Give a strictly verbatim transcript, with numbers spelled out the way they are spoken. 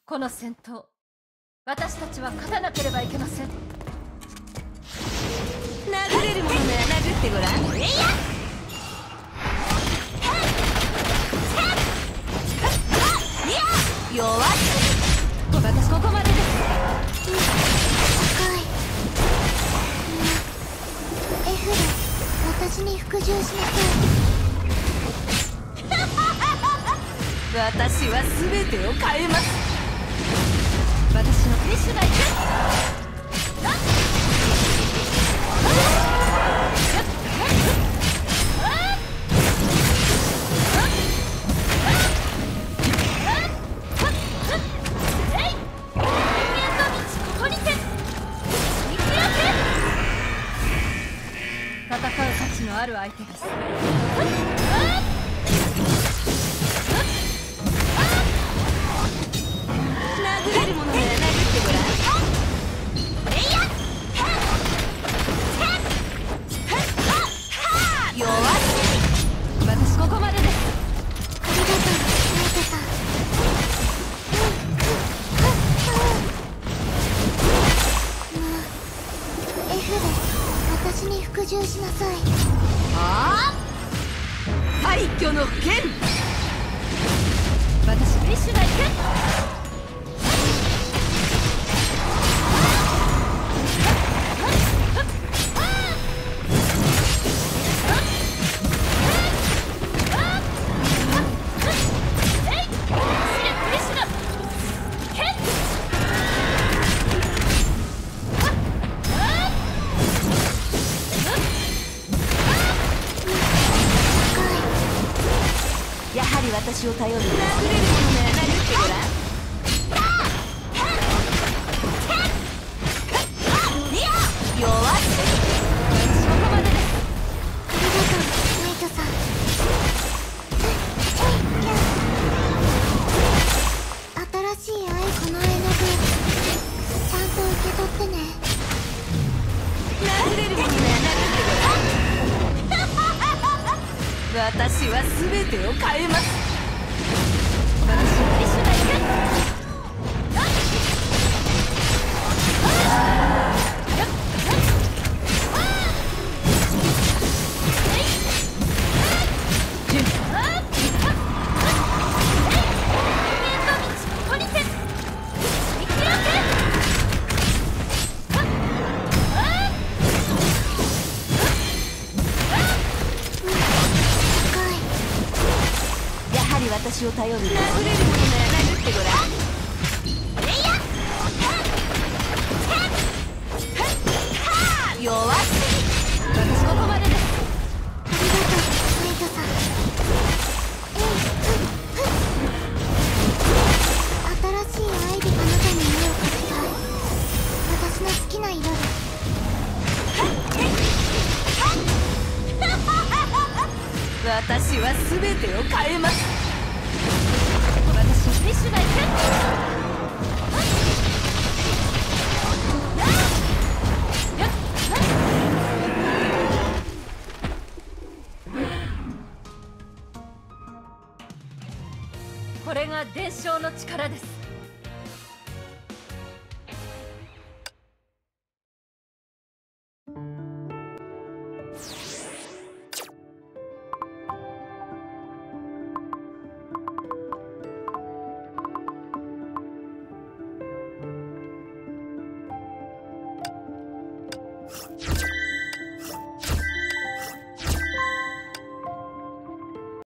この戦闘、私たちは勝たなければいけません。 殴れるものなら殴ってごらん。えいや弱すぎ。 私ここまでです。 高い。F で私に服従しなさい。 私は全てを変えます。 私のフィッシュが行く。戦う価値のある相手です。 殴れるものなら殴ってごらん。弱すぎ。 私ここまでです。 ありがとう、ナイトさん。もう F で私に服従しなさい。 ああ、廃墟の剣。 私フィッシュが行く。 やはり私を頼る。殴れるものなら殴ってごらん。弱すぎ。 私ここまでです。 ありがとう、ナイトさん。新しい愛この絵の具、ちゃんと受け取ってね。 殴れるものなら殴ってごらん。私は全てを変えます。 私のフィッシュが行く。 私を頼る。殴れるものなら殴ってごらん。弱すぎ。 私ここまでです。 ありがとう、ナイトさん。新しい愛であなたに目をかけたい。私の好きな色で。 私は全てを変えます。 私フィッシュが行く。これが伝承の力です。